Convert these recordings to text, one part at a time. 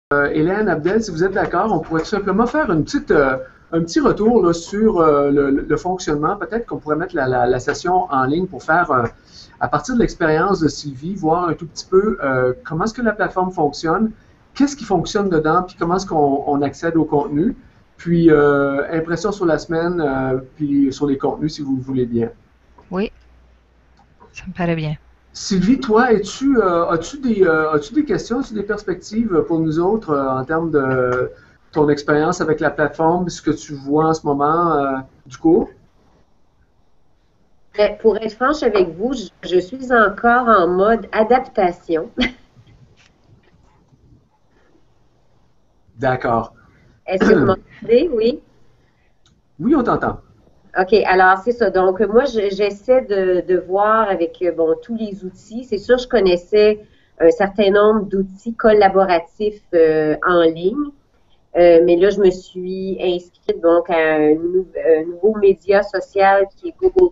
Hélène, Abdel, si vous êtes d'accord, on pourrait tout simplement faire un petit retour là, sur le fonctionnement. Peut-être qu'on pourrait mettre la session en ligne pour faire, à partir de l'expérience de Sylvie, voir un tout petit peu comment est-ce que la plateforme fonctionne, qu'est-ce qui fonctionne dedans, puis comment est-ce qu'on accède au contenu, puis impression sur la semaine, puis sur les contenus, si vous le voulez bien. Oui, ça me paraît bien. Sylvie, toi, as-tu des questions, as-tu des perspectives pour nous autres en termes de ton expérience avec la plateforme, ce que tu vois en ce moment du cours? Mais pour être franche avec vous, je suis encore en mode adaptation. D'accord. Est-ce que vous m'entendez? Oui. Oui, on t'entend. OK, alors c'est ça. Donc, moi, j'essaie de voir avec bon, tous les outils. C'est sûr, je connaissais un certain nombre d'outils collaboratifs en ligne. Mais là, je me suis inscrite donc à un nouveau média social qui est Google+.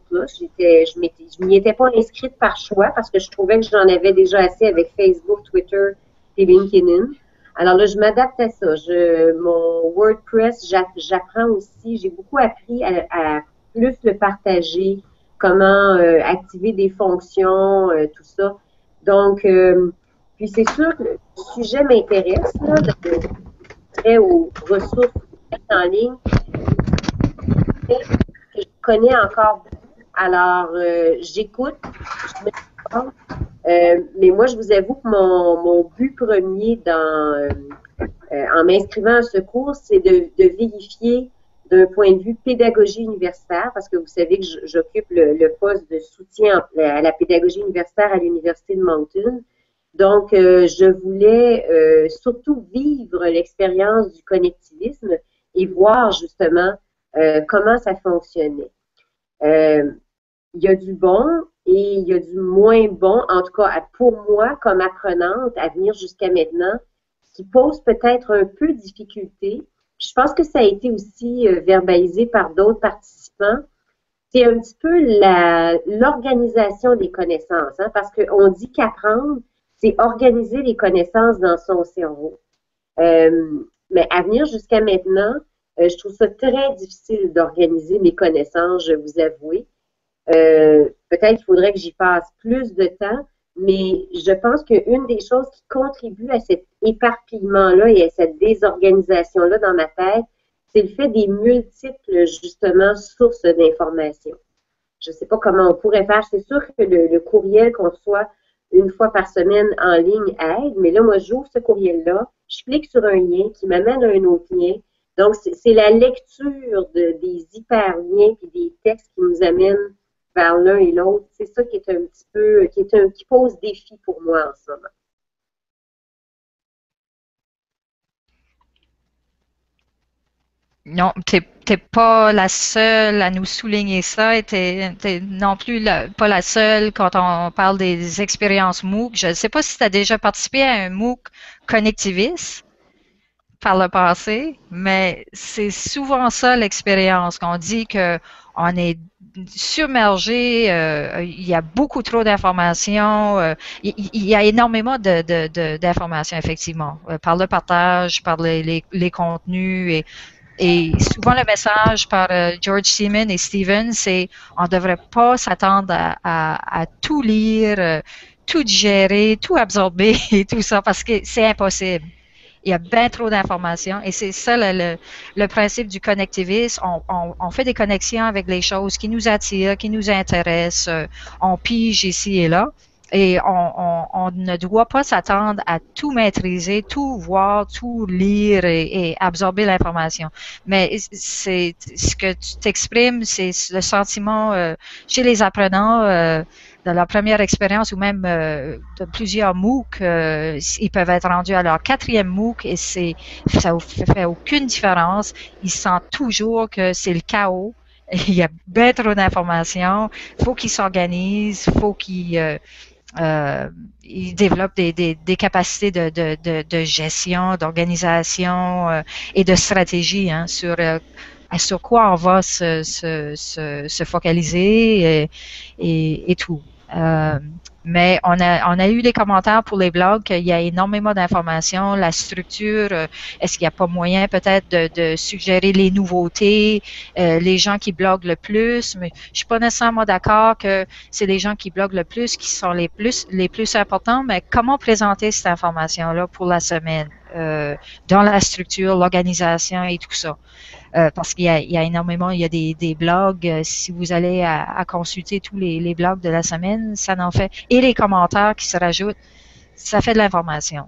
Je m'y étais pas inscrite par choix parce que je trouvais que j'en avais déjà assez avec Facebook, Twitter et LinkedIn. Alors là, je m'adapte à ça. Mon WordPress, j'apprends aussi. J'ai beaucoup appris à plus le partager, comment activer des fonctions, tout ça. Donc, puis c'est sûr que le sujet m'intéresse, là, aux ressources en ligne que je connais encore beaucoup. Alors, j'écoute, je m'informe, mais moi, je vous avoue que mon but premier en m'inscrivant à ce cours, c'est de vérifier d'un point de vue pédagogie universitaire, parce que vous savez que j'occupe le poste de soutien à la pédagogie universitaire à l'Université de Moncton. Donc, je voulais surtout vivre l'expérience du connectivisme et voir justement comment ça fonctionnait. Il y a du bon et il y a du moins bon, en tout cas pour moi comme apprenante à venir jusqu'à maintenant, qui pose peut-être un peu de difficulté. Je pense que ça a été aussi verbalisé par d'autres participants. C'est un petit peu l'organisation des connaissances, hein, parce qu'on dit qu'apprendre, c'est organiser les connaissances dans son cerveau. Mais à venir jusqu'à maintenant, je trouve ça très difficile d'organiser mes connaissances, je vous avoue. Peut-être qu'il faudrait que j'y passe plus de temps, mais je pense qu'une des choses qui contribue à cet éparpillement-là et à cette désorganisation-là dans ma tête, c'est le fait des multiples, justement, sources d'informations. Je ne sais pas comment on pourrait faire. C'est sûr que le courriel qu'on reçoit une fois par semaine en ligne aide, mais là, moi, j'ouvre ce courriel-là, je clique sur un lien qui m'amène à un autre lien. Donc, c'est la lecture des hyperliens et des textes qui nous amènent vers l'un et l'autre. C'est ça qui est un petit peu, qui pose défi pour moi en ce moment. Non, t'es pas la seule à nous souligner ça et t'es non plus pas la seule quand on parle des expériences MOOC. Je ne sais pas si tu as déjà participé à un MOOC connectiviste par le passé, mais c'est souvent ça l'expérience, qu'on dit que on est submergé, il y a beaucoup trop d'informations, il y a énormément d'informations effectivement, par le partage, par les contenus et souvent le message par George Siemens et Steven, c'est on ne devrait pas s'attendre à tout lire, tout digérer, tout absorber et tout ça parce que c'est impossible. Il y a bien trop d'informations et c'est ça le principe du connectivisme. On fait des connexions avec les choses qui nous attirent, qui nous intéressent. On pige ici et là. Et on ne doit pas s'attendre à tout maîtriser, tout voir, tout lire et absorber l'information. Mais c'est ce que tu t'exprimes, c'est le sentiment chez les apprenants de leur première expérience ou même de plusieurs MOOC, ils peuvent être rendus à leur quatrième MOOC et ça ne fait aucune différence. Ils sentent toujours que c'est le chaos. Il y a bien trop d'informations. Il faut qu'ils s'organisent, il faut qu'ils ils développent des capacités de gestion, d'organisation et de stratégie hein, sur quoi on va se focaliser et tout. Mais on a eu des commentaires pour les blogs qu'il y a énormément d'informations, la structure, est-ce qu'il n'y a pas moyen peut-être de suggérer les nouveautés, les gens qui bloguent le plus, mais je suis pas nécessairement d'accord que c'est les gens qui bloguent le plus qui sont les plus importants, mais comment présenter cette information-là pour la semaine, dans la structure, l'organisation et tout ça. Parce qu'il y a énormément, il y a des blogs, si vous allez à consulter tous les blogs de la semaine, ça en fait, et les commentaires qui se rajoutent, ça fait de l'information.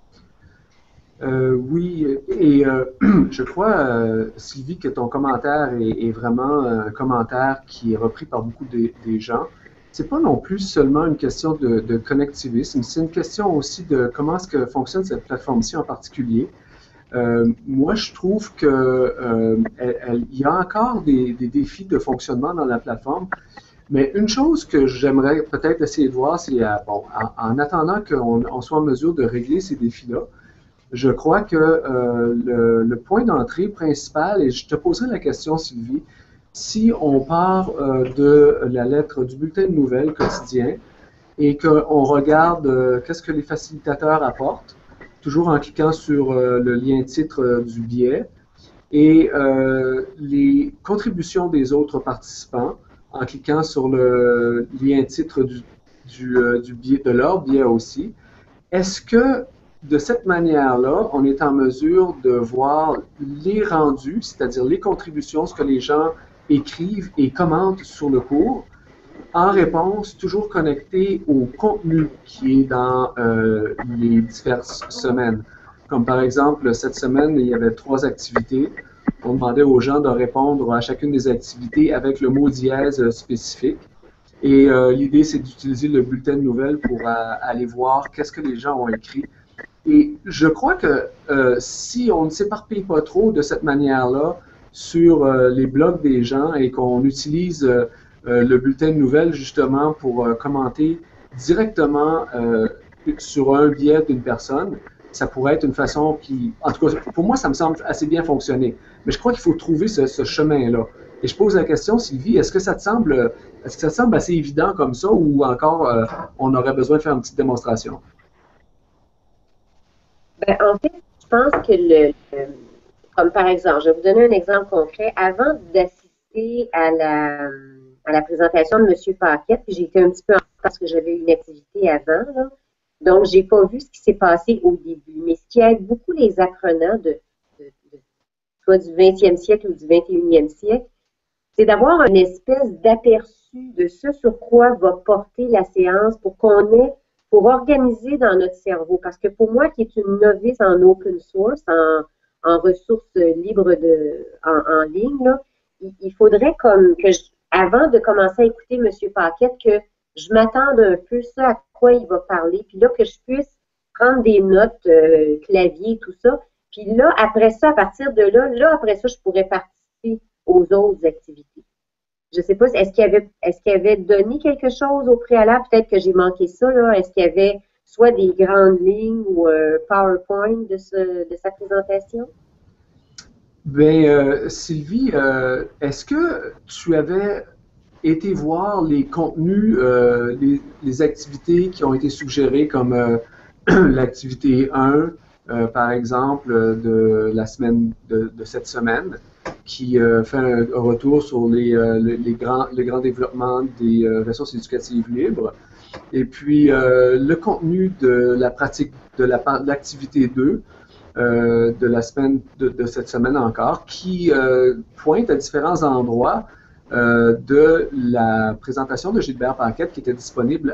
Oui, et je crois, Sylvie, que ton commentaire est vraiment un commentaire qui est repris par beaucoup des gens. C'est pas non plus seulement une question de connectivisme, c'est une question aussi de comment est-ce que fonctionne cette plateforme-ci en particulier. Moi, je trouve que il y a encore des défis de fonctionnement dans la plateforme, mais une chose que j'aimerais peut-être essayer de voir, c'est en attendant qu'on soit en mesure de régler ces défis-là, je crois que le point d'entrée principal, et je te poserai la question, Sylvie, si on part de la lettre du bulletin de nouvelles quotidien et qu'on regarde qu'est-ce que les facilitateurs apportent, toujours en cliquant sur le lien titre du billet, et les contributions des autres participants, en cliquant sur le lien titre du billet, de leur billet aussi. Est-ce que de cette manière-là, on est en mesure de voir les rendus, c'est-à-dire les contributions, ce que les gens écrivent et commentent sur le cours, en réponse, toujours connecté au contenu qui est dans les diverses semaines. Comme par exemple, cette semaine, il y avait 3 activités. On demandait aux gens de répondre à chacune des activités avec le mot dièse spécifique. Et l'idée, c'est d'utiliser le bulletin de nouvelles pour aller voir qu'est-ce que les gens ont écrit. Et je crois que si on ne s'éparpille pas trop de cette manière-là sur les blogs des gens et qu'on utilise le bulletin de nouvelles justement pour commenter directement sur un biais d'une personne, ça pourrait être une façon qui, en tout cas, pour moi, ça me semble assez bien fonctionner. Mais je crois qu'il faut trouver ce chemin-là. Et je pose la question, Sylvie, est-ce que ça te semble assez évident comme ça ou encore on aurait besoin de faire une petite démonstration? Ben, en fait, je pense que comme par exemple, je vais vous donner un exemple concret. Avant d'assister à la présentation de M. Paquette, puis j'ai été un petit peu en retard parce que j'avais une activité avant, là. Donc, j'ai pas vu ce qui s'est passé au début. Mais ce qui aide beaucoup les apprenants soit du 20e siècle ou du 21e siècle, c'est d'avoir une espèce d'aperçu de ce sur quoi va porter la séance pour organiser dans notre cerveau. Parce que pour moi, qui est une novice en open source, en ressources libres en ligne, là, il faudrait avant de commencer à écouter M. Paquette, que je m'attende un peu ça à quoi il va parler, puis là, que je puisse prendre des notes, clavier, tout ça. Puis là, après ça, à partir de là, après ça, je pourrais participer aux autres activités. Je ne sais pas, est-ce qu'il avait donné quelque chose au préalable? Peut-être que j'ai manqué ça, là. Est-ce qu'il y avait soit des grandes lignes ou PowerPoint de sa présentation? Bien, Sylvie, est-ce que tu avais été voir les contenus, les activités qui ont été suggérées comme l'activité 1, par exemple, de la semaine de cette semaine, qui fait un retour sur le grand développement des ressources éducatives libres. Et puis, le contenu de la pratique de l'activité 2 de la semaine de cette semaine encore, qui pointe à différents endroits de la présentation de Gilbert Paquette qui était disponible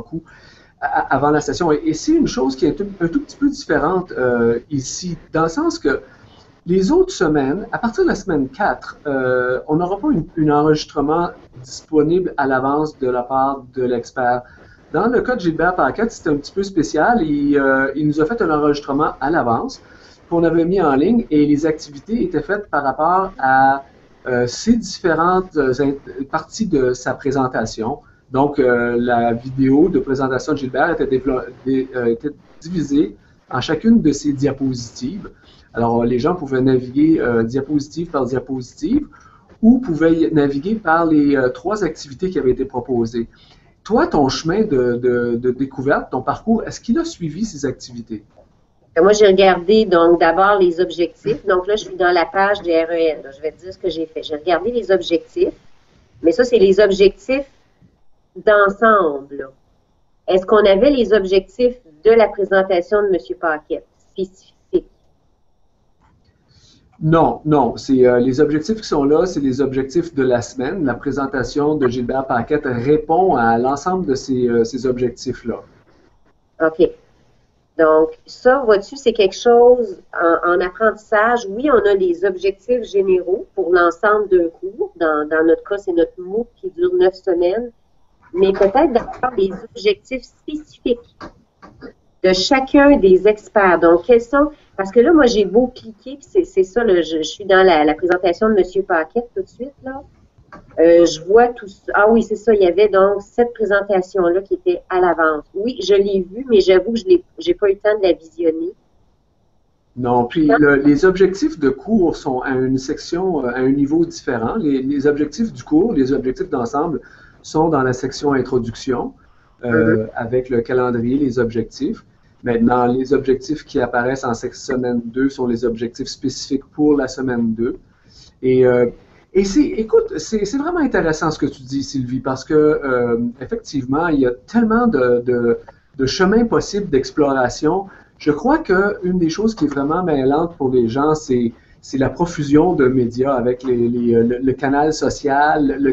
avant la session. Et c'est une chose qui est un tout petit peu différente ici, dans le sens que les autres semaines, à partir de la semaine 4, on n'aura pas un enregistrement disponible à l'avance de la part de l'expert. Dans le cas de Gilbert Paquette, c'était un petit peu spécial. Il nous a fait un enregistrement à l'avance qu'on avait mis en ligne et les activités étaient faites par rapport à ces différentes parties de sa présentation. Donc, la vidéo de présentation de Gilbert était divisée en chacune de ces diapositives. Alors, les gens pouvaient naviguer diapositive par diapositive ou pouvaient naviguer par les 3 activités qui avaient été proposées. Toi, ton chemin de découverte, ton parcours, est-ce qu'il a suivi ces activités? Moi, j'ai regardé donc d'abord les objectifs. Donc là, je suis dans la page des REN. Là. Je vais te dire ce que j'ai fait. J'ai regardé les objectifs, mais ça, c'est les objectifs d'ensemble. Est-ce qu'on avait les objectifs de la présentation de M. Paquette spécifiques? Non, non. C'est les objectifs qui sont là, c'est les objectifs de la semaine. La présentation de Gilbert Paquette répond à l'ensemble de ces objectifs-là. OK. Donc, ça, vois-tu, c'est quelque chose en apprentissage. Oui, on a les objectifs généraux pour l'ensemble d'un cours. Dans notre cas, c'est notre MOOC qui dure 9 semaines. Mais peut-être d'avoir des objectifs spécifiques de chacun des experts. Donc, quels sont... Parce que là, moi, j'ai beau cliquer, c'est ça, là, je suis dans la présentation de M. Paquette tout de suite, là. Je vois tout ça. Ah oui, c'est ça, il y avait donc cette présentation-là qui était à l'avance. Oui, je l'ai vue, mais j'avoue que j'ai pas eu le temps de la visionner. Non, puis les objectifs de cours sont à une section, à un niveau différent. Les objectifs du cours, les objectifs d'ensemble sont dans la section introduction, avec le calendrier, les objectifs. Maintenant, les objectifs qui apparaissent en semaine 2 sont les objectifs spécifiques pour la semaine 2. Et écoute, c'est vraiment intéressant ce que tu dis, Sylvie, parce que effectivement, il y a tellement de chemins possibles d'exploration. Je crois qu'une des choses qui est vraiment mêlante pour les gens, c'est la profusion de médias avec le canal social, le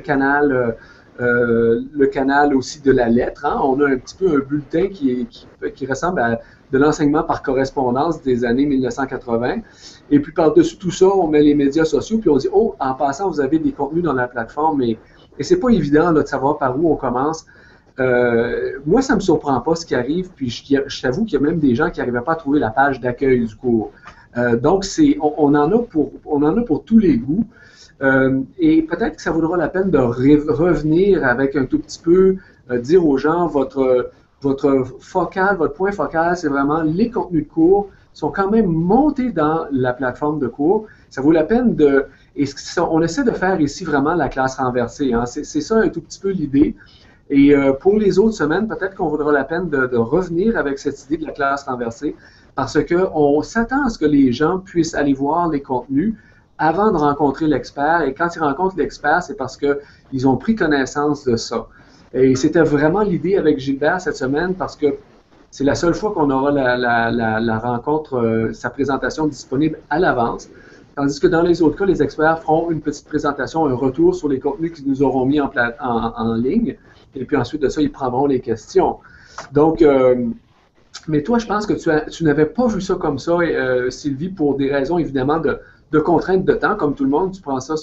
canal aussi de la lettre. Hein. On a un petit peu un bulletin qui ressemble à de l'enseignement par correspondance des années 1980. Et puis par-dessus tout ça, on met les médias sociaux, puis on dit, oh, en passant, vous avez des contenus dans la plateforme, et c'est pas évident là, de savoir par où on commence. Moi, ça me surprend pas ce qui arrive, puis je t'avoue qu'il y a même des gens qui n'arrivaient pas à trouver la page d'accueil du cours. Donc, on en a pour tous les goûts. Et peut-être que ça vaudra la peine de revenir avec un tout petit peu, dire aux gens, votre point focal, c'est vraiment les contenus de cours sont quand même montés dans la plateforme de cours. Ça vaut la peine et on essaie de faire ici vraiment la classe renversée. Hein. C'est ça un tout petit peu l'idée. Et pour les autres semaines, peut-être qu'on vaudra la peine de revenir avec cette idée de la classe renversée, parce qu'on s'attend à ce que les gens puissent aller voir les contenus avant de rencontrer l'expert. Et quand ils rencontrent l'expert, c'est parce qu'ils ont pris connaissance de ça. Et c'était vraiment l'idée avec Gilbert cette semaine, parce que c'est la seule fois qu'on aura la rencontre, sa présentation disponible à l'avance. Tandis que dans les autres cas, les experts feront une petite présentation, un retour sur les contenus qu'ils nous auront mis en ligne. Et puis ensuite de ça, ils prendront les questions. Donc, mais toi, je pense que tu n'avais pas vu ça comme ça, Sylvie, pour des raisons évidemment de contraintes de temps, comme tout le monde. Tu prends ça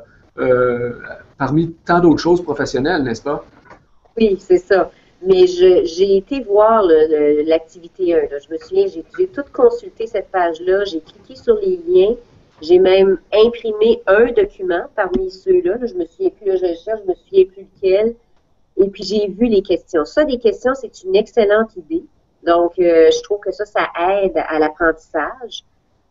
parmi tant d'autres choses professionnelles, n'est-ce pas? Oui, c'est ça. Mais j'ai été voir l'activité 1. Là. Je me souviens, j'ai tout consulté cette page-là, j'ai cliqué sur les liens, j'ai même imprimé un document parmi ceux-là. Là, je me souviens plus, là, je cherche, je me souviens plus lequel. Et puis, j'ai vu les questions. Ça, des questions, c'est une excellente idée. Donc, je trouve que ça aide à l'apprentissage.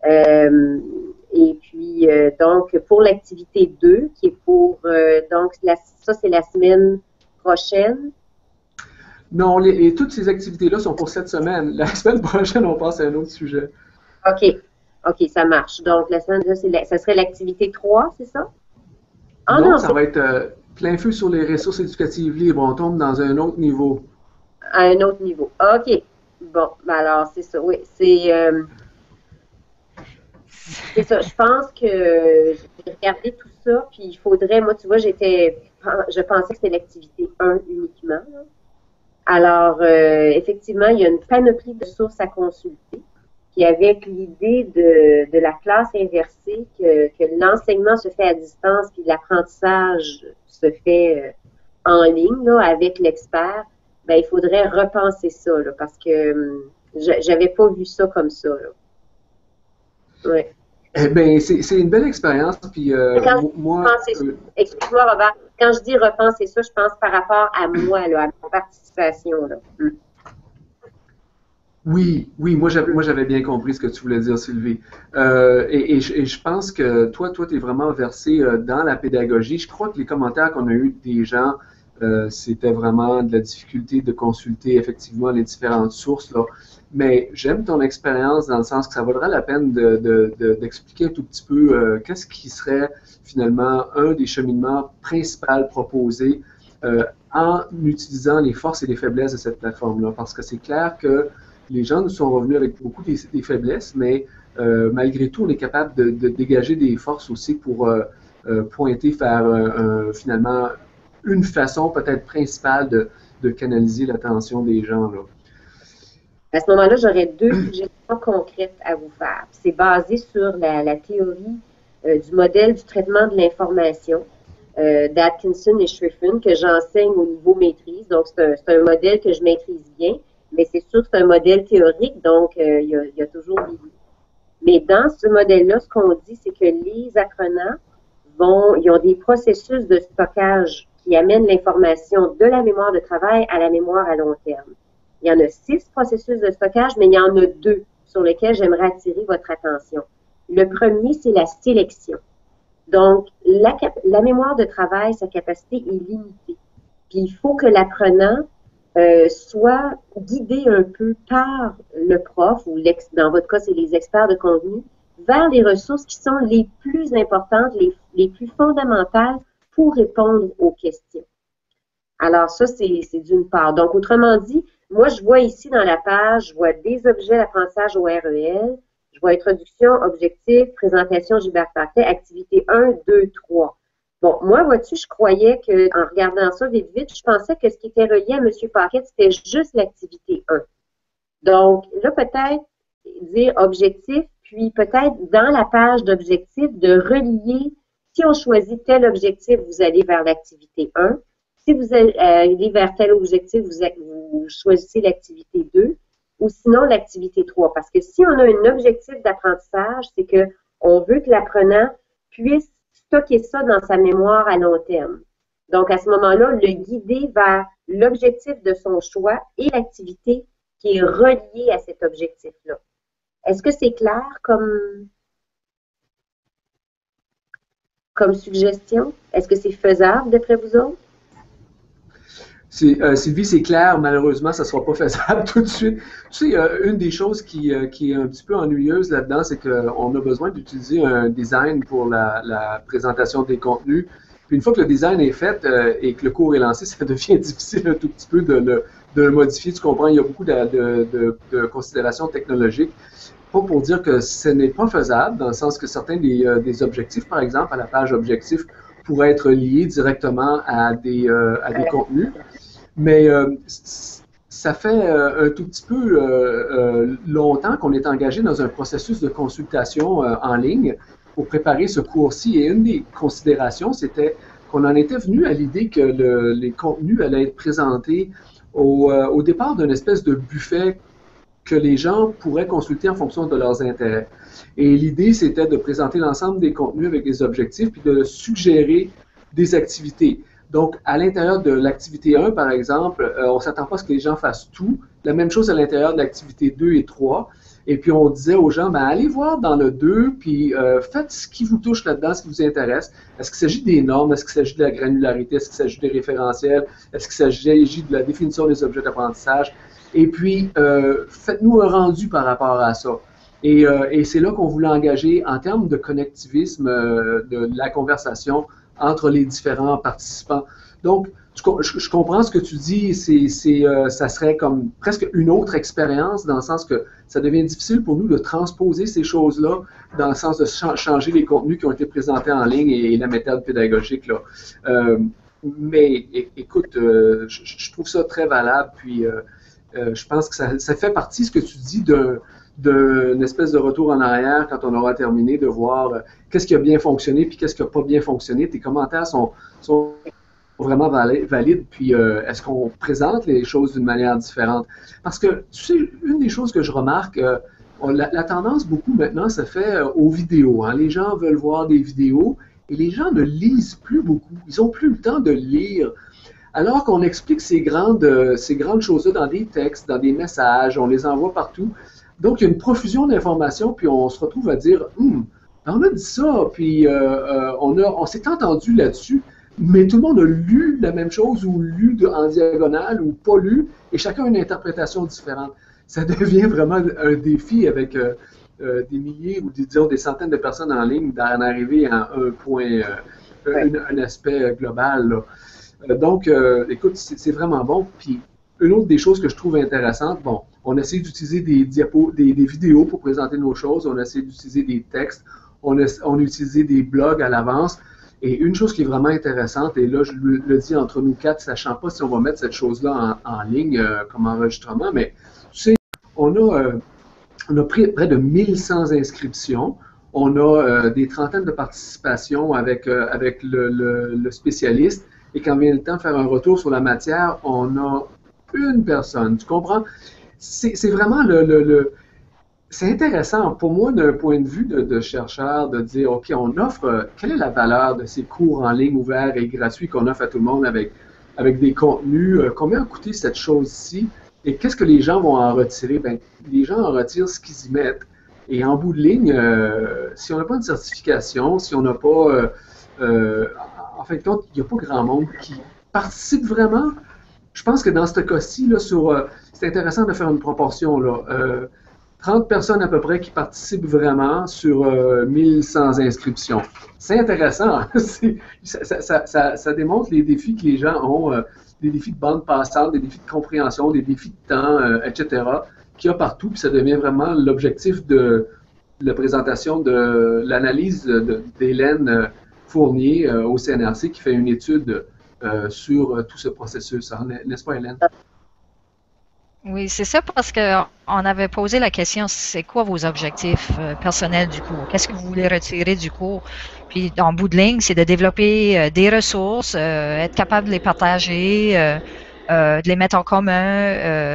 Et puis, donc, pour l'activité 2, qui est pour, donc, ça, c'est la semaine prochaine. Non, toutes ces activités-là sont pour cette semaine. La semaine prochaine, on passe à un autre sujet. OK. OK, ça marche. Donc, la semaine, ça serait l'activité 3, c'est ça? Ah non, ça va être plein feu sur les ressources éducatives libres. On tombe dans un autre niveau. À un autre niveau. OK. Bon, ben alors, c'est ça. Oui, c'est ça. Je pense que j'ai regardé tout ça, puis il faudrait, moi, tu vois, je pensais que c'était l'activité 1 uniquement. Là. Alors, effectivement, il y a une panoplie de sources à consulter. Puis avec l'idée de la classe inversée, que l'enseignement se fait à distance, puis l'apprentissage se fait en ligne là, avec l'expert, ben il faudrait repenser ça, là, parce que j'avais pas vu ça comme ça. Là. Ouais. Eh bien, c'est une belle expérience. Puis moi, excuse-moi, Robert, quand je dis repenser ça, je pense par rapport à moi, là, à ma participation. Là. Oui, moi j'avais bien compris ce que tu voulais dire, Sylvie. Et je pense que toi tu es vraiment versé dans la pédagogie. Je crois que les commentaires qu'on a eus des gens c'était vraiment de la difficulté de consulter effectivement les différentes sources, là. Mais j'aime ton expérience dans le sens que ça vaudra la peine d'expliquer un tout petit peu qu'est-ce qui serait finalement un des cheminements principaux proposés en utilisant les forces et les faiblesses de cette plateforme-là. Parce que c'est clair que les gens nous sont revenus avec beaucoup des faiblesses, mais malgré tout, on est capable de dégager des forces aussi pour pointer vers finalement une façon peut-être principale de canaliser l'attention des gens, là. À ce moment-là, j'aurais deux suggestions concrètes à vous faire. C'est basé sur la théorie du modèle du traitement de l'information d'Atkinson et Schriffen que j'enseigne au niveau maîtrise. Donc, c'est un modèle que je maîtrise bien, mais c'est sûr que c'est un modèle théorique, donc il y a toujours des limites. Mais dans ce modèle-là, ce qu'on dit, c'est que les apprenants ils ont des processus de stockage qui amènent l'information de la mémoire de travail à la mémoire à long terme. Il y en a 6 processus de stockage, mais il y en a 2 sur lesquels j'aimerais attirer votre attention. Le premier, c'est la sélection. Donc, la mémoire de travail, sa capacité est limitée. Puis, il faut que l'apprenant soit guidé un peu par le prof, ou dans votre cas, c'est les experts de contenu, vers les ressources qui sont les plus importantes, les plus fondamentales pour répondre aux questions. Alors, ça, c'est d'une part. Donc, autrement dit, moi, je vois ici dans la page, je vois des objets d'apprentissage au REL, je vois introduction, objectif, présentation Gilbert Paquet, activité 1, 2, 3. Bon, moi, vois-tu, je croyais qu'en regardant ça vite, je pensais que ce qui était relié à M. Paquet, c'était juste l'activité 1. Donc, là, peut-être dire objectif, puis peut-être dans la page d'objectif, de relier, si on choisit tel objectif, vous allez vers l'activité 1. Si vous allez vers tel objectif, vous choisissez l'activité 2 ou sinon l'activité 3. Parce que si on a un objectif d'apprentissage, c'est qu'on veut que l'apprenant puisse stocker ça dans sa mémoire à long terme. Donc, à ce moment-là, le guider vers l'objectif de son choix et l'activité qui est reliée à cet objectif-là. Est-ce que c'est clair comme suggestion? Est-ce que c'est faisable d'après vous autres? Sylvie, c'est clair, malheureusement, ça ne sera pas faisable tout de suite. Tu sais, une des choses qui est un petit peu ennuyeuse là-dedans, c'est qu'on a besoin d'utiliser un design pour la présentation des contenus. Puis une fois que le design est fait et que le cours est lancé, ça devient difficile un tout petit peu de le modifier. Tu comprends, il y a beaucoup de considérations technologiques. Pas pour dire que ce n'est pas faisable, dans le sens que certains des objectifs, par exemple, à la page objectif, pourraient être liés directement à des contenus. Mais ça fait un tout petit peu longtemps qu'on est engagé dans un processus de consultation en ligne pour préparer ce cours-ci. Et une des considérations, c'était qu'on en était venu à l'idée que les contenus allaient être présentés au départ d'une espèce de buffet que les gens pourraient consulter en fonction de leurs intérêts. Et l'idée, c'était de présenter l'ensemble des contenus avec des objectifs, puis de suggérer des activités. Donc, à l'intérieur de l'activité 1, par exemple, on ne s'attend pas à ce que les gens fassent tout. La même chose à l'intérieur de l'activité 2 et 3. Et puis, on disait aux gens, ben, allez voir dans le 2, puis faites ce qui vous touche là-dedans, ce qui vous intéresse. Est-ce qu'il s'agit des normes? Est-ce qu'il s'agit de la granularité? Est-ce qu'il s'agit des référentiels? Est-ce qu'il s'agit de la définition des objets d'apprentissage? Et puis, faites-nous un rendu par rapport à ça. Et c'est là qu'on voulait engager en termes de connectivisme de la conversation entre les différents participants. Donc, je comprends ce que tu dis, ça serait comme presque une autre expérience dans le sens que ça devient difficile pour nous de transposer ces choses-là dans le sens de changer les contenus qui ont été présentés en ligne et la méthode pédagogique, là. Mais écoute, je trouve ça très valable, puis je pense que ça fait partie, ce que tu dis, d'une espèce de retour en arrière quand on aura terminé, de voir qu'est-ce qui a bien fonctionné puis qu'est-ce qui n'a pas bien fonctionné. Tes commentaires sont vraiment valides, puis est-ce qu'on présente les choses d'une manière différente? Parce que, tu sais, une des choses que je remarque, la tendance beaucoup maintenant se fait aux vidéos. Hein. Les gens veulent voir des vidéos et les gens ne lisent plus beaucoup. Ils n'ont plus le temps de lire. Alors qu'on explique ces grandes choses-là dans des textes, dans des messages, on les envoie partout. Donc, il y a une profusion d'informations, puis on se retrouve à dire on a dit ça, puis on s'est entendu là-dessus, mais tout le monde a lu la même chose ou lu en diagonale ou pas lu, et chacun a une interprétation différente. Ça devient vraiment un défi avec des milliers ou disons des centaines de personnes en ligne d'en arriver à un point, un aspect global, là. Donc, écoute, c'est vraiment bon. Puis, une autre des choses que je trouve intéressantes, bon, on essaie d'utiliser des des vidéos pour présenter nos choses, on essaie d'utiliser des textes, on a utilisé des blogs à l'avance. Et une chose qui est vraiment intéressante, et là je le dis entre nous quatre, sachant pas si on va mettre cette chose-là en ligne comme enregistrement, mais tu sais, on a pris près de 1100 inscriptions. On a des trentaines de participations avec le spécialiste. Et quand vient le temps de faire un retour sur la matière, on a une personne. Tu comprends? C'est vraiment c'est intéressant pour moi d'un point de vue de chercheur de dire, OK, on offre, quelle est la valeur de ces cours en ligne ouverts et gratuits qu'on offre à tout le monde avec des contenus? Combien a coûté cette chose-ci? Et qu'est-ce que les gens vont en retirer? Ben, les gens en retirent ce qu'ils y mettent. Et en bout de ligne, si on n'a pas une certification, si on n'a pas, en fin de compte, il n'y a pas grand monde qui participe vraiment. Je pense que dans ce cas-ci, c'est intéressant de faire une proportion, là. 30 personnes à peu près qui participent vraiment sur 1100 inscriptions. C'est intéressant. Ça démontre les défis que les gens ont, des défis de bande passante, des défis de compréhension, des défis de temps, etc., qu'il y a partout. Puis ça devient vraiment l'objectif de la présentation de l'analyse d'Hélène Fournier au CNRC qui fait une étude sur tout ce processus. N'est-ce pas, Hélène? Oui, c'est ça parce qu'on avait posé la question, c'est quoi vos objectifs personnels du cours? Qu'est-ce que vous voulez retirer du cours? Puis, en bout de ligne, c'est de développer des ressources, être capable de les partager, de les mettre en commun.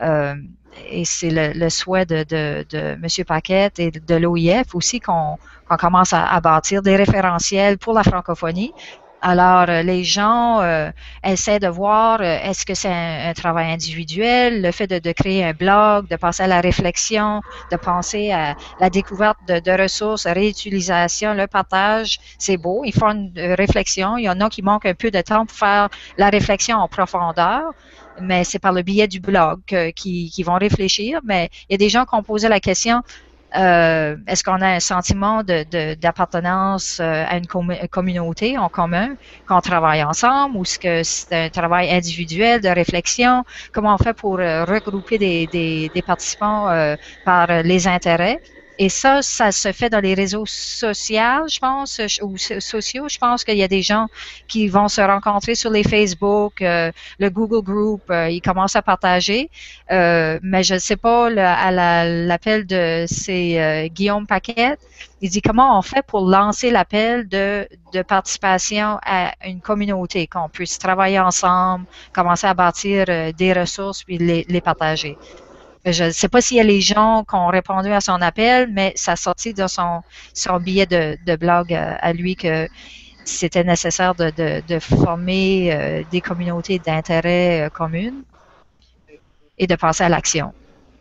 Et c'est le souhait de M. Paquette et de l'OIF aussi qu'on commence à bâtir des référentiels pour la francophonie. Alors, les gens essaient de voir est-ce que c'est un travail individuel, le fait de créer un blog, de passer à la réflexion, de penser à la découverte de ressources, réutilisation, le partage, c'est beau. Ils font une réflexion. Il y en a qui manquent un peu de temps pour faire la réflexion en profondeur, mais c'est par le biais du blog qu'ils vont réfléchir. Mais il y a des gens qui ont posé la question, est-ce qu'on a un sentiment d'appartenance à une communauté en commun, qu'on travaille ensemble, ou est-ce que c'est un travail individuel de réflexion? Comment on fait pour regrouper des participants par les intérêts? Et ça se fait dans les réseaux sociaux, je pense, ou sociaux. Je pense qu'il y a des gens qui vont se rencontrer sur les Facebook, le Google Group, ils commencent à partager. Mais je ne sais pas, à l'appel de Guillaume Paquette, il dit comment on fait pour lancer l'appel de participation à une communauté, qu'on puisse travailler ensemble, commencer à bâtir des ressources puis les partager. Je ne sais pas s'il y a les gens qui ont répondu à son appel, mais ça a sorti de son billet de blog à lui que c'était nécessaire de former des communautés d'intérêt communes et de passer à l'action.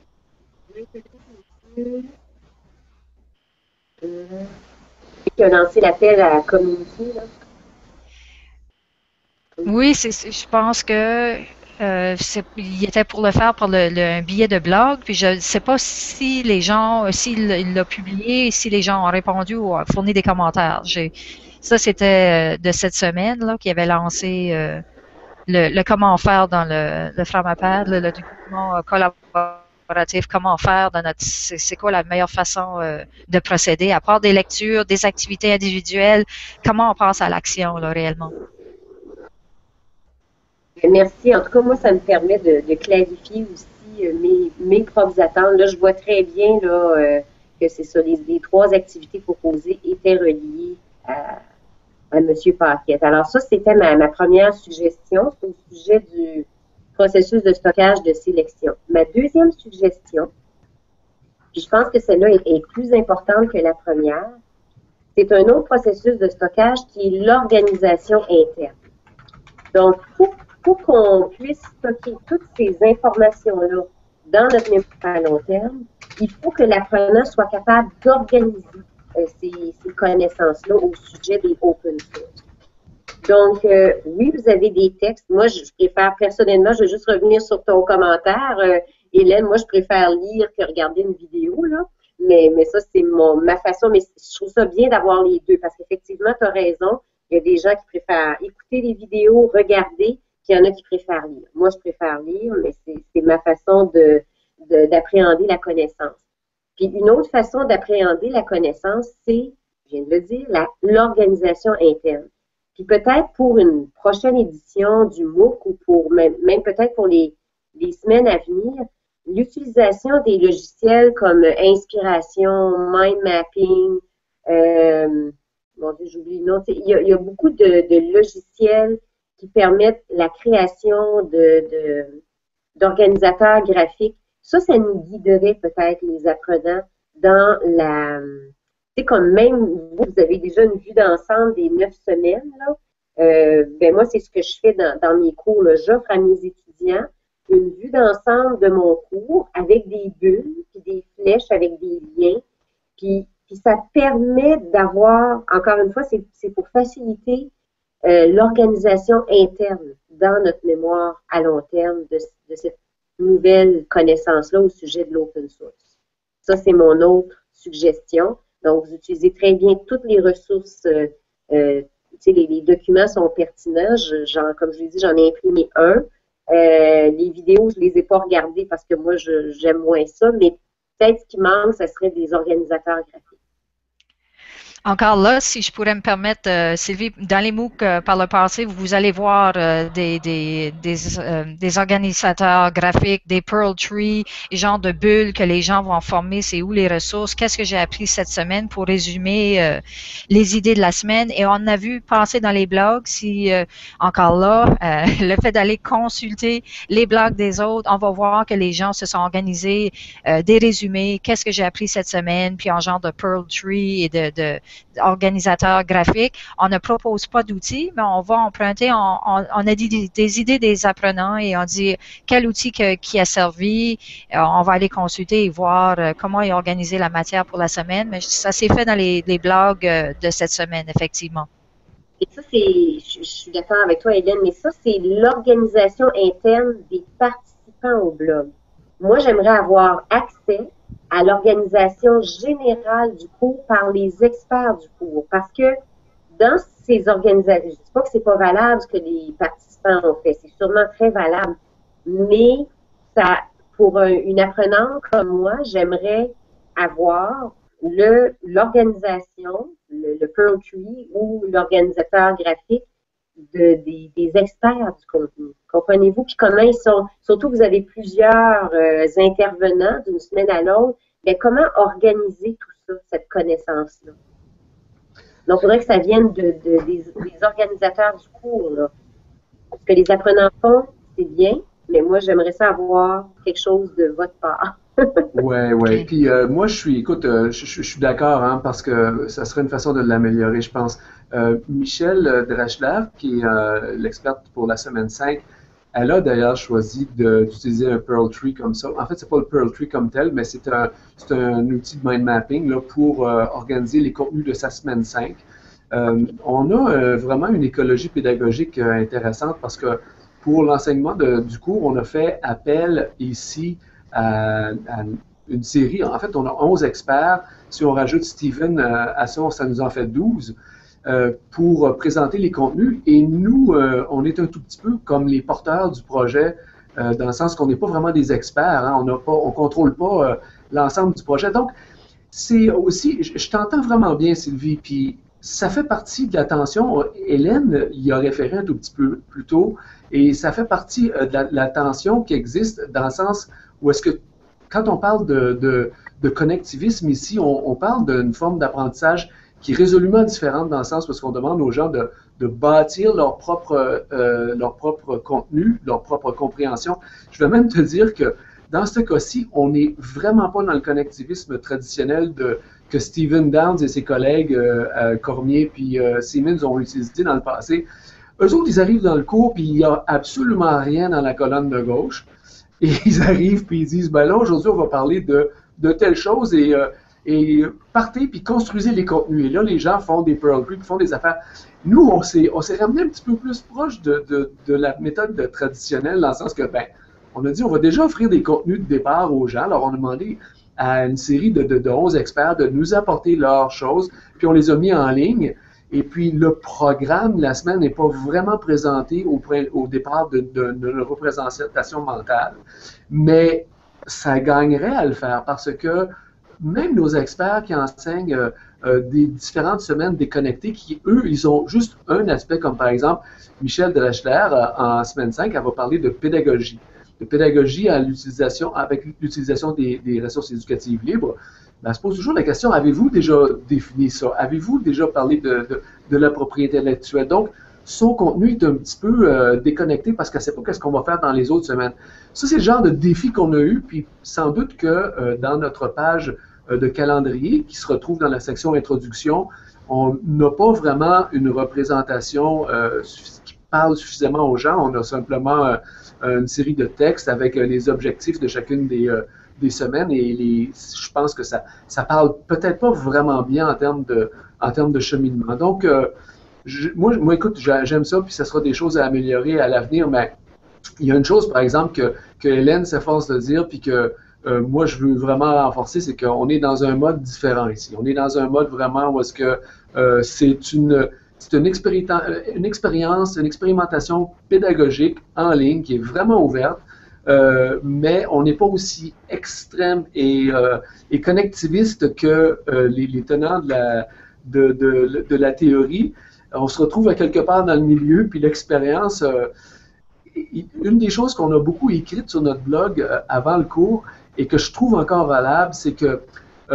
Qui a lancé l'appel à la communauté, là? Oui, je pense que il était pour le faire pour un billet de blog, puis je ne sais pas si les gens, s'il l'a publié, si les gens ont répondu ou ont fourni des commentaires. Ça, c'était de cette semaine là qu'il avait lancé le comment faire dans le Framapad, le document collaboratif, comment faire dans c'est quoi la meilleure façon de procéder, à part des lectures, des activités individuelles, comment on passe à l'action là réellement. Merci. En tout cas, moi, ça me permet de clarifier aussi mes propres attentes. Là, je vois très bien là, que c'est ça, les 3 activités proposées étaient reliées à M. Paquette. Alors ça, c'était ma première suggestion, c'est au sujet du processus de stockage de sélection. Ma deuxième suggestion, puis je pense que celle-là est plus importante que la première, c'est un autre processus de stockage qui est l'organisation interne. Donc, pour qu'on puisse stocker toutes ces informations-là dans notre mémoire à long terme, il faut que l'apprenant soit capable d'organiser ces connaissances-là au sujet des open source. Donc, oui, vous avez des textes. Moi, je préfère, personnellement, je vais juste revenir sur ton commentaire. Hélène, moi, je préfère lire que regarder une vidéo, là. Mais ça, c'est ma façon. Mais je trouve ça bien d'avoir les deux parce qu'effectivement, tu as raison. Il y a des gens qui préfèrent écouter les vidéos, regarder, puis il y en a qui préfèrent lire. Moi, je préfère lire, mais c'est ma façon d'appréhender la connaissance. Puis une autre façon d'appréhender la connaissance, c'est, je viens de le dire, l'organisation interne. Puis peut-être pour une prochaine édition du MOOC ou pour même peut-être pour les semaines à venir, l'utilisation des logiciels comme Inspiration, Mind Mapping, mon Dieu, j'oublie le nom. Il y a beaucoup de logiciels qui permettent la création d'organisateurs graphiques. Ça nous guiderait peut-être les apprenants dans c'est comme même vous avez déjà une vue d'ensemble des 9 semaines, là. Ben moi, c'est ce que je fais dans mes cours. J'offre à mes étudiants une vue d'ensemble de mon cours avec des bulles, puis des flèches avec des liens. Puis ça permet d'avoir, encore une fois, c'est pour faciliter l'organisation interne dans notre mémoire à long terme de cette nouvelle connaissance-là au sujet de l'open source. Ça, c'est mon autre suggestion. Donc, vous utilisez très bien toutes les ressources. Les documents sont pertinents. Comme je l'ai dit, j'en ai imprimé un. Les vidéos, je ne les ai pas regardées parce que moi, j'aime moins ça. Mais peut-être ce qui manque, ce serait des organisateurs graphiques. Encore là, si je pourrais me permettre, Sylvie, dans les MOOC par le passé, vous allez voir des organisateurs graphiques, des Pearl Tree, des genres de bulles que les gens vont former, c'est où les ressources, qu'est-ce que j'ai appris cette semaine pour résumer les idées de la semaine. Et on a vu passer dans les blogs, si encore là, le fait d'aller consulter les blogs des autres, on va voir que les gens se sont organisés, des résumés, qu'est-ce que j'ai appris cette semaine, puis en genre de Pearl Tree et organisateur graphique. On ne propose pas d'outils, mais on va emprunter, on a dit des idées des apprenants et on dit quel outil qui a servi. On va aller consulter et voir comment ils ont organisé la matière pour la semaine. Mais ça s'est fait dans les blogs de cette semaine, effectivement. Et ça, je suis d'accord avec toi, Hélène, mais ça, c'est l'organisation interne des participants au blog. Moi, j'aimerais avoir accès à l'organisation générale du cours par les experts du cours. Parce que dans ces organisations, je ne dis pas que c'est pas valable ce que les participants ont fait, c'est sûrement très valable, mais ça, pour une apprenante comme moi, j'aimerais avoir l'organisation, le Pearl Tree ou l'organisateur graphique des experts du contenu. Comprenez-vous? Puis comment ils sont, surtout que vous avez plusieurs intervenants d'une semaine à l'autre, bien, comment organiser tout ça, cette connaissance-là? Donc, il faudrait que ça vienne des organisateurs du cours, là. Ce que les apprenants font, c'est bien, mais moi, j'aimerais ça avoir quelque chose de votre part. Ouais. Puis moi, je suis d'accord, hein, parce que ça serait une façon de l'améliorer, je pense. Michelle Dreschler, qui est l'experte pour la semaine 5, elle a d'ailleurs choisi d'utiliser un Pearl Tree comme ça. En fait, c'est pas le Pearl Tree comme tel, mais c'est un outil de mind mapping là, pour organiser les contenus de sa semaine 5. On a vraiment une écologie pédagogique intéressante parce que pour l'enseignement du cours, on a fait appel ici à une série. En fait, on a 11 experts. Si on rajoute Steven à ça nous en fait 12 pour présenter les contenus. Et nous, on est un tout petit peu comme les porteurs du projet, dans le sens qu'on n'est pas vraiment des experts. Hein, on contrôle pas l'ensemble du projet. Donc, c'est aussi, je t'entends vraiment bien, Sylvie, puis ça fait partie de l'attention. Hélène y a référé un tout petit peu plus tôt, et ça fait partie de l'attention qui existe dans le sens où est-ce que, quand on parle de connectivisme ici, on parle d'une forme d'apprentissage qui est résolument différente dans le sens parce qu'on demande aux gens de bâtir leur propre contenu, leur propre compréhension. Je vais même te dire que dans ce cas-ci, on n'est vraiment pas dans le connectivisme traditionnel que Stephen Downes et ses collègues Cormier puis Siemens ont utilisé dans le passé. Eux autres, ils arrivent dans le cours puis il n'y a absolument rien dans la colonne de gauche. Et ils arrivent puis ils disent, ben là, aujourd'hui, on va parler de telle chose et partez puis construisez les contenus. Et là, les gens font des Pearl Tree, font des affaires. Nous, on s'est ramené un petit peu plus proche de la méthode traditionnelle, dans le sens que, ben, on a dit, on va déjà offrir des contenus de départ aux gens. Alors, on a demandé à une série de 11 experts de nous apporter leurs choses, puis on les a mis en ligne. Et puis, le programme de la semaine n'est pas vraiment présenté au départ de représentation mentale, mais ça gagnerait à le faire parce que même nos experts qui enseignent des différentes semaines déconnectées, qui, eux, ils ont juste un aspect, comme par exemple, Michel Delachler, en semaine 5, elle va parler de pédagogie. De pédagogie à l'utilisation, avec l'utilisation des ressources éducatives libres. Ben, elle se pose toujours la question, avez-vous déjà défini ça? Avez-vous déjà parlé de la propriété intellectuelle? Donc, son contenu est un petit peu déconnecté parce qu'elle ne sait pas qu'est-ce qu'on va faire dans les autres semaines. Ça, c'est le genre de défi qu'on a eu, puis sans doute que dans notre page de calendrier qui se retrouve dans la section introduction, on n'a pas vraiment une représentation qui parle suffisamment aux gens. On a simplement une série de textes avec les objectifs de chacune des semaines et je pense que ça parle peut-être pas vraiment bien en termes de cheminement. Donc, moi, écoute, j'aime ça, puis ça sera des choses à améliorer à l'avenir, mais il y a une chose, par exemple, que Hélène s'efforce de dire, puis que moi, je veux vraiment renforcer, c'est qu'on est dans un mode différent ici. On est dans un mode vraiment où est-ce que c'est une expérience, une expérimentation pédagogique en ligne qui est vraiment ouverte, mais on n'est pas aussi extrême et connectiviste que les tenants de la théorie. On se retrouve à quelque part dans le milieu, puis l'expérience, une des choses qu'on a beaucoup écrites sur notre blog avant le cours et que je trouve encore valable, c'est que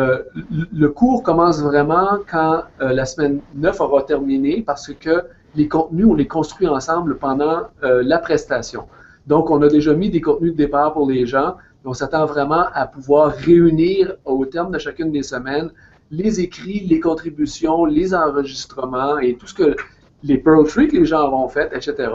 le cours commence vraiment quand la semaine 9 aura terminé parce que les contenus, on les construit ensemble pendant la prestation. Donc, on a déjà mis des contenus de départ pour les gens. On s'attend vraiment à pouvoir réunir au terme de chacune des semaines les écrits, les contributions, les enregistrements et tout ce que les Pearl Tree que les gens auront fait, etc.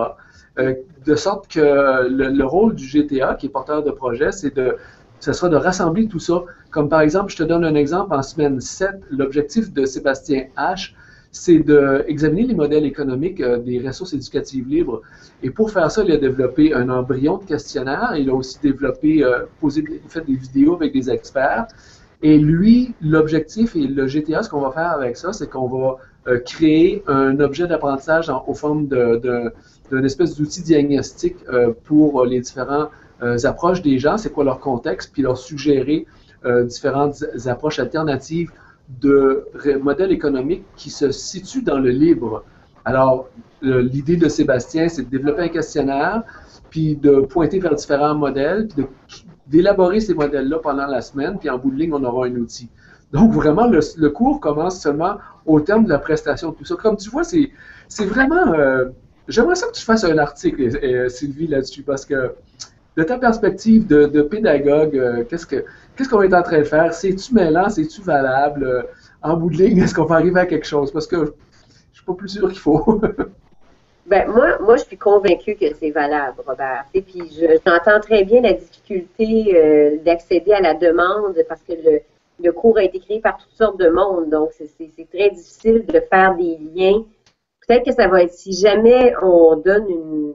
De sorte que le rôle du GTA, qui est porteur de projet, ce sera de rassembler tout ça. Comme par exemple, je te donne un exemple, en semaine 7, l'objectif de Sébastien H, c'est d'examiner les modèles économiques des ressources éducatives libres. Et pour faire ça, il a développé un embryon de questionnaire. Il a aussi développé, fait des vidéos avec des experts. Et lui, l'objectif et le GTA, ce qu'on va faire avec ça, c'est qu'on va créer un objet d'apprentissage aux formes d'une espèce d'outil diagnostic pour les différentes approches des gens, c'est quoi leur contexte, puis leur suggérer différentes approches alternatives de modèles économiques qui se situent dans le libre. Alors, l'idée de Sébastien, c'est de développer un questionnaire, puis de pointer vers différents modèles, puis d'élaborer ces modèles-là pendant la semaine, puis en bout de ligne, on aura un outil. Donc, vraiment, le cours commence seulement au terme de la prestation de tout ça. Comme tu vois, c'est vraiment... j'aimerais ça que tu fasses un article, Sylvie, là-dessus, parce que de ta perspective de pédagogue, qu'est-ce qu'on est en train de faire? C'est-tu mêlant? C'est-tu valable? En bout de ligne, est-ce qu'on va arriver à quelque chose? Parce que je ne suis pas plus sûr qu'il faut. Ben, moi, je suis convaincue que c'est valable, Robert. Et puis, j'entends très bien la difficulté d'accéder à la demande parce que le cours a été créé par toutes sortes de monde. Donc, c'est très difficile de faire des liens. Peut-être que ça va être, si jamais on donne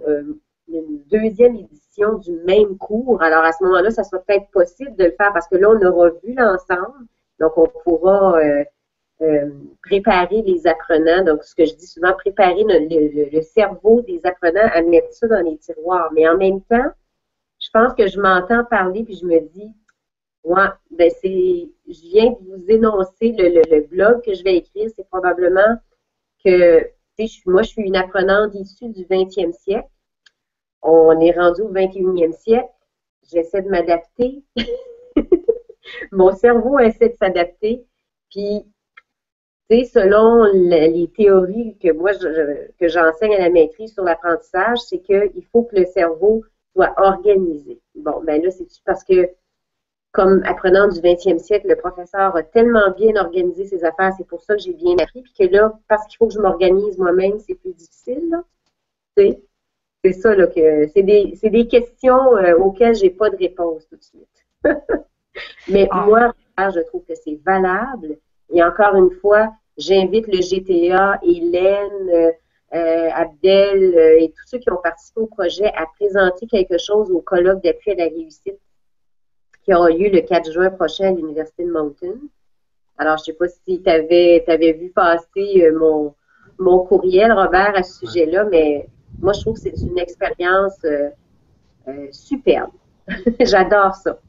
une deuxième édition du même cours, alors à ce moment-là, ça sera peut-être possible de le faire parce que là, on aura vu l'ensemble. Donc, on pourra préparer les apprenants. Donc, ce que je dis souvent, préparer le cerveau des apprenants à mettre ça dans les tiroirs. Mais en même temps, je pense que je m'entends parler puis je me dis, ouais, ben je viens de vous énoncer le blog que je vais écrire, c'est probablement que, moi, je suis une apprenante issue du 20e siècle. On est rendu au 21e siècle. J'essaie de m'adapter. Mon cerveau essaie de s'adapter. Puis, selon les théories que moi, que j'enseigne à la maîtrise sur l'apprentissage, c'est qu'il faut que le cerveau soit organisé. Bon, ben là, c'est parce que, comme apprenante du 20e siècle, le professeur a tellement bien organisé ses affaires, c'est pour ça que j'ai bien appris, puis que là, parce qu'il faut que je m'organise moi-même, c'est plus difficile, là. C'est ça, là, que c'est des questions auxquelles j'ai pas de réponse tout de suite. Mais moi, je trouve que c'est valable. Et encore une fois, j'invite le GTA, Hélène, Abdel et tous ceux qui ont participé au projet à présenter quelque chose au colloque d'appui à la réussite qui aura lieu le 4 juin prochain à l'Université de Moncton. Alors, je ne sais pas si tu avais vu passer mon courriel, Robert, à ce sujet-là, mais moi, je trouve que c'est une expérience superbe. J'adore ça.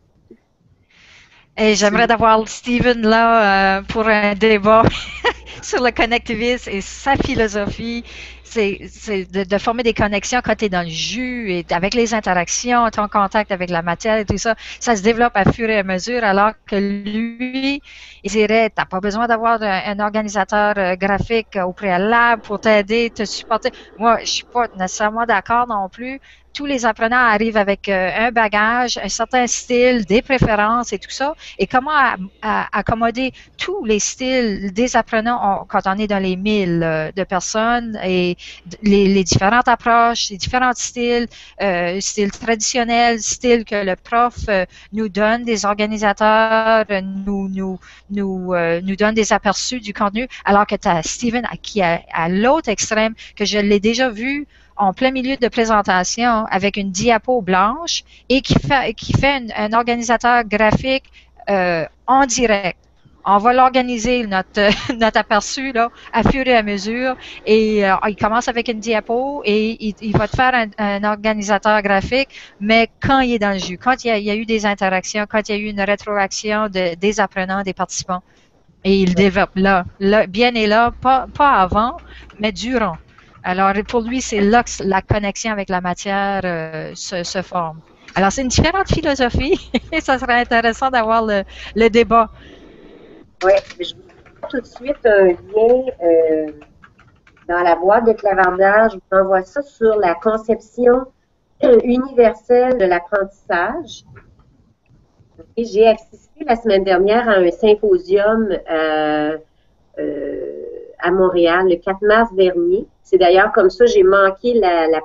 Et j'aimerais d'avoir Steven là pour un débat sur le connectivisme et sa philosophie. C'est de former des connexions quand tu es dans le jus et avec les interactions, ton contact avec la matière et tout ça. Ça se développe à fur et à mesure, alors que lui, il dirait, t'as pas besoin d'avoir un organisateur graphique au préalable pour t'aider, te supporter. Moi, je suis pas nécessairement d'accord non plus. Tous les apprenants arrivent avec un bagage, un certain style, des préférences et tout ça. Et comment accommoder tous les styles des apprenants quand on est dans les 1000 de personnes et les différentes approches, les différents styles, style traditionnel, style que le prof nous donne, des organisateurs nous donne des aperçus du contenu, alors que tu as Steven qui est à l'autre extrême, que je l'ai déjà vu en plein milieu de présentation avec une diapo blanche et qui fait un organisateur graphique en direct. On va l'organiser, notre aperçu, là, à fur et à mesure. Et il commence avec une diapo et il va te faire un organisateur graphique, mais quand il est dans le jus, quand il y a eu des interactions, quand il y a eu une rétroaction des apprenants, des participants. Et il développe là, bien et là, pas avant, mais durant. Alors, pour lui, c'est là que la connexion avec la matière se forme. Alors, c'est une différente philosophie. Ça serait intéressant d'avoir le débat. Oui, je vous mets tout de suite un lien dans la boîte de clavardage. Je vous envoie ça sur la conception universelle de l'apprentissage. J'ai assisté la semaine dernière à un symposium à Montréal le 4 mars dernier. C'est d'ailleurs comme ça j'ai manqué la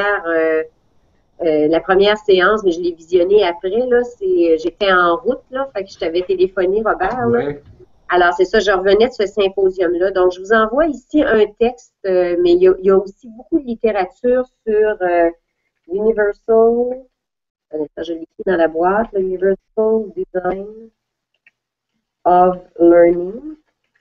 première séance, mais je l'ai visionnée après. J'étais en route, là, fait que je t'avais téléphoné, Robert. Ouais. Alors, c'est ça, je revenais de ce symposium-là. Donc, je vous envoie ici un texte, mais il y a aussi beaucoup de littérature sur Universal, je l'écris dans la boîte, Universal Design of Learning.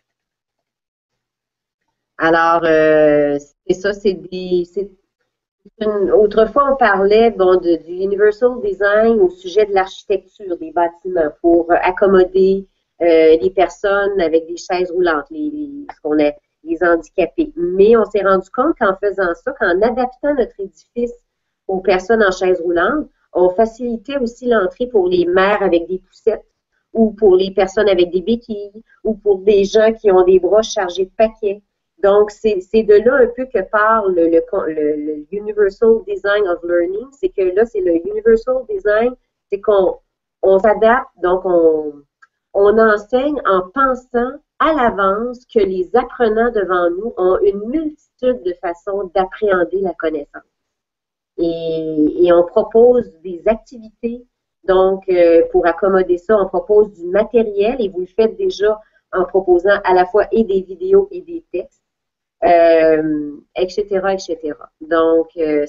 Alors, c'est ça, autrefois, on parlait du Universal Design au sujet de l'architecture des bâtiments pour accommoder les personnes avec des chaises roulantes, les handicapés. Mais on s'est rendu compte qu'en faisant ça, qu'en adaptant notre édifice aux personnes en chaises roulantes, on facilitait aussi l'entrée pour les mères avec des poussettes ou pour les personnes avec des béquilles ou pour des gens qui ont des bras chargés de paquets. Donc, c'est de là un peu que parle le Universal Design of Learning. C'est que là, c'est le Universal Design, c'est qu'on s'adapte, donc on enseigne en pensant à l'avance que les apprenants devant nous ont une multitude de façons d'appréhender la connaissance. Et on propose des activités, donc pour accommoder ça, on propose du matériel et vous le faites déjà en proposant à la fois et des vidéos et des textes, etc., etc. Donc,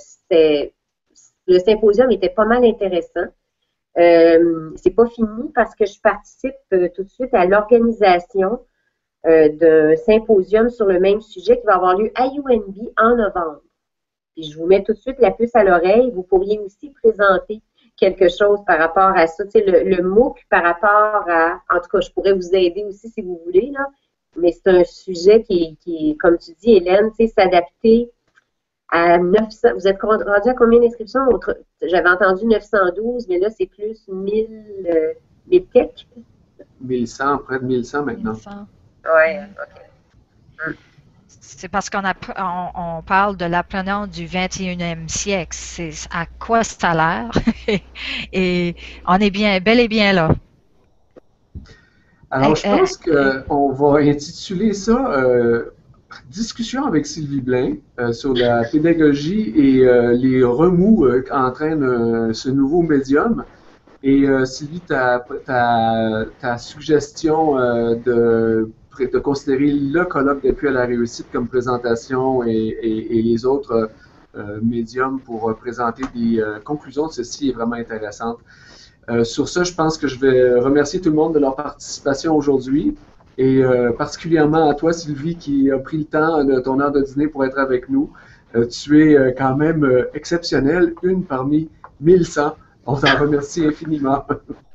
le symposium était pas mal intéressant. C'est pas fini parce que je participe tout de suite à l'organisation d'un symposium sur le même sujet qui va avoir lieu à UNB en novembre. Puis je vous mets tout de suite la puce à l'oreille. Vous pourriez aussi présenter quelque chose par rapport à ça. Tu sais, le MOOC par rapport à... En tout cas, je pourrais vous aider aussi si vous voulez, là. Mais c'est un sujet qui, comme tu dis, Hélène, tu sais, s'adapter à 900. Vous êtes rendu à combien d'inscriptions? J'avais entendu 912, mais là, c'est plus 1000 tech. 1100, près de 1100 maintenant. 1100. Oui, OK. C'est parce qu'on parle de l'apprenant du 21e siècle. C'est à quoi ça a l'air? Et on est bel et bien là. Alors, je pense qu'on va intituler ça Discussion avec Sylvie Blain sur la pédagogie et les remous qu'entraîne ce nouveau médium. Et Sylvie, ta suggestion de de considérer le colloque d'appui à la réussite comme présentation et les autres médiums pour présenter des conclusions de ceci est vraiment intéressante. Sur ce, je pense que je vais remercier tout le monde de leur participation aujourd'hui et particulièrement à toi, Sylvie, qui a pris le temps de ton heure de dîner pour être avec nous. Tu es quand même exceptionnelle, une parmi 1100. On t'en remercie infiniment.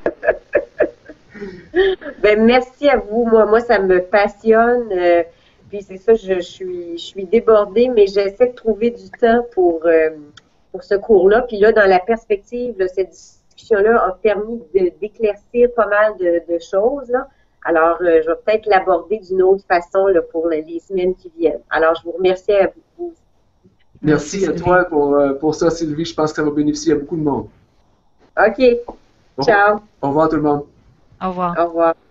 Ben, merci à vous. Moi, ça me passionne. Puis c'est ça, je suis débordée, mais j'essaie de trouver du temps pour ce cours-là. Puis là, dans la perspective, là, cette discussion-là a permis d'éclaircir pas mal de choses, là. Alors, je vais peut-être l'aborder d'une autre façon là, pour les semaines qui viennent. Alors, je vous remercie à vous. Merci à toi pour ça, Sylvie. Je pense que ça va bénéficier à beaucoup de monde. OK. Bon, ciao. Au revoir tout le monde. Au revoir. Au revoir.